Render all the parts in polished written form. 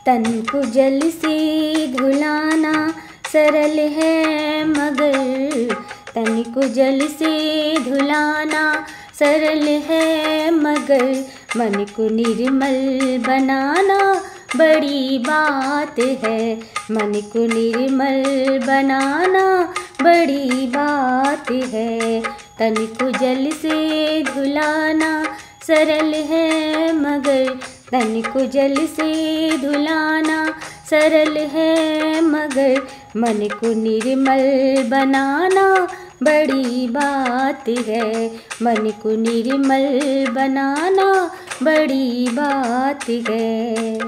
तन को जल से धुलाना सरल है मगर, तन को जल से धुलाना सरल है मगर, मन को निर्मल बनाना बड़ी बात है। मन को निर्मल बनाना बड़ी बात है। तन को जल से धुलाना सरल है मगर, तन को जल से धुलाना सरल है मगर, मन को निर्मल बनाना बड़ी बात है। मन को निर्मल बनाना बड़ी बात है।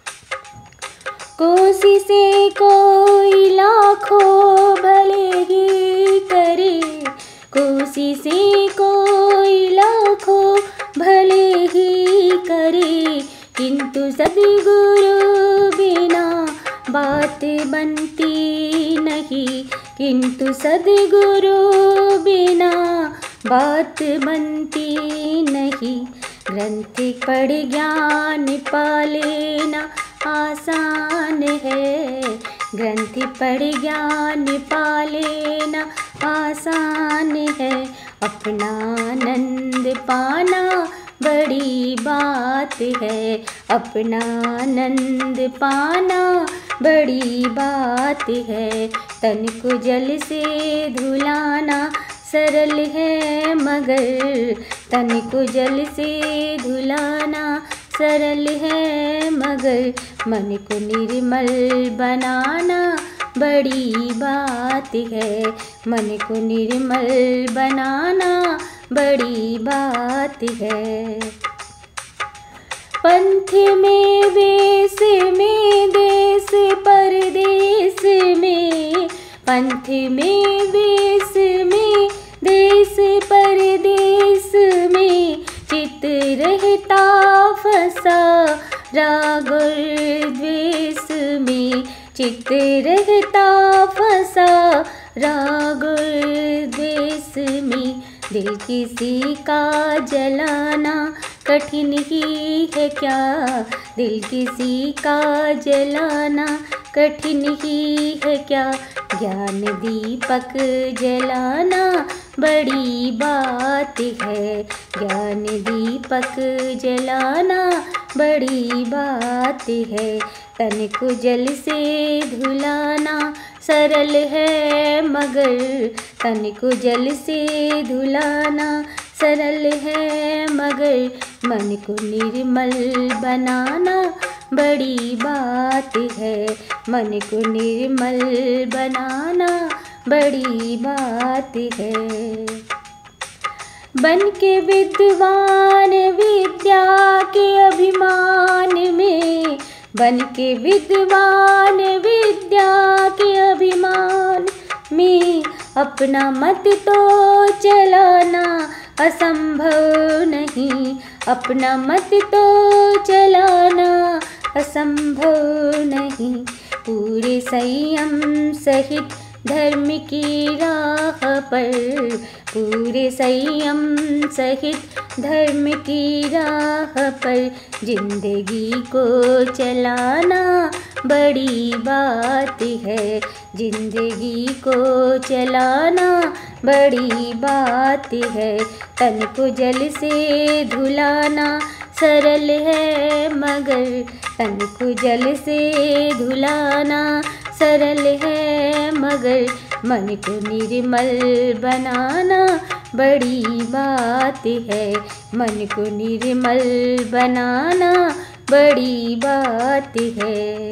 कोशिशें कोई लाखों भले ही करे, कोशिशें कोई लाखों भले ही करे, किंतु सद्गुरु बिना बात बनती नहीं, किंतु सद्गुरु बिना बात बनती नहीं। ग्रंथ पढ़ ज्ञान पा लेना आसान है, ग्रंथ पढ़ ज्ञान पा लेना आसान है। अपना आनंद पाना बड़ी बात है, अपना आनंद पाना बड़ी बात है। तन को जल से धुलाना सरल है मगर, तन को जल से धुलाना सरल है मगर, मन को निर्मल बनाना बड़ी बात है। मन को निर्मल बनाना बड़ी बात है। पंथ में वेश में देश परदेश में, पंथ में वेश में देश परदेश में, चित रहता फंसा राग और द्वेष में, चित रहता फंसा राग और द्वेष में। दिल किसी का जलाना कठिन ही है क्या, दिल किसी का जलाना कठिन ही है क्या, ज्ञान दीपक जलाना बड़ी बात है। ज्ञान दीपक जलाना बड़ी बात है। तन को जल से धुलाना सरल है मगर, तन को जल से धुलाना सरल है मगर, मन को निर्मल बनाना बड़ी बात है। मन को निर्मल बनाना बड़ी बात है। बन के विद्वान विद्या के अभिमान में, बन के विद्वान विद्या के अभिमान में, अपना मत तो चलाना असंभव नहीं, अपना मत तो चलाना असंभव नहीं। पूरे संयम सहित धर्म की राह पर, पूरे संयम सहित धर्म की राह पर, जिंदगी को चलाना बड़ी बात है। जिंदगी को चलाना बड़ी बात है। तन को जल से धुलाना सरल है मगर, तन को जल से धुलाना सरल है मगर, मन को निर्मल बनाना बड़ी बात है। मन को निर्मल बनाना बड़ी बात है।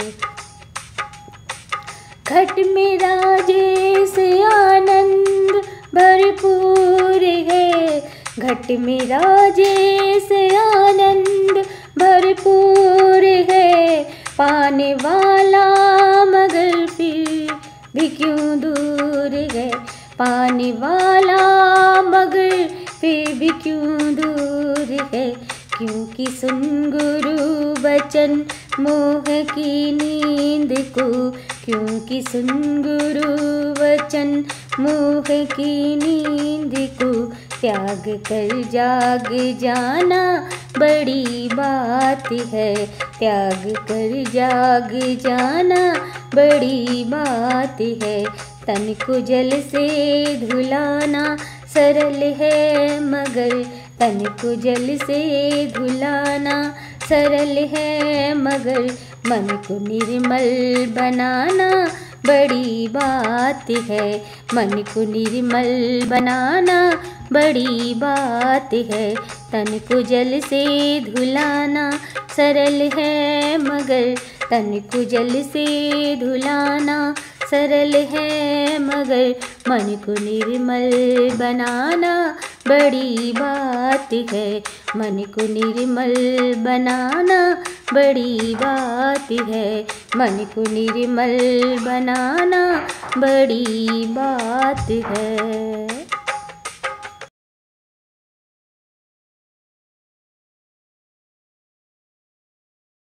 घट में राजेश आनंद भरपूर है, घट में राजेश आनंद भरपूर है। पाने वाला मगर फिर भी क्यों दूर है, पाने वाला मगर फिर भी क्यों दूर है। क्योंकि सुन गुरु वचन मोह की नींद को, क्योंकि सुन गुरु वचन मोह की नींद को, त्याग कर जाग जाना बड़ी बात है। त्याग कर जाग जाना बड़ी बात है। तन को जल से धुलाना सरल है मगर, तन को जल से धुलाना सरल है मगर, मन को निर्मल बनाना बड़ी बात है। मन को निर्मल बनाना बड़ी बात है। तन को जल से धुलाना सरल है मगर, तन को जल से धुलाना सरल है मगर, मन को निर्मल बनाना बड़ी बात है। मन को निर्मल बनाना बड़ी बात है। मन को निर्मल बनाना बड़ी बात है।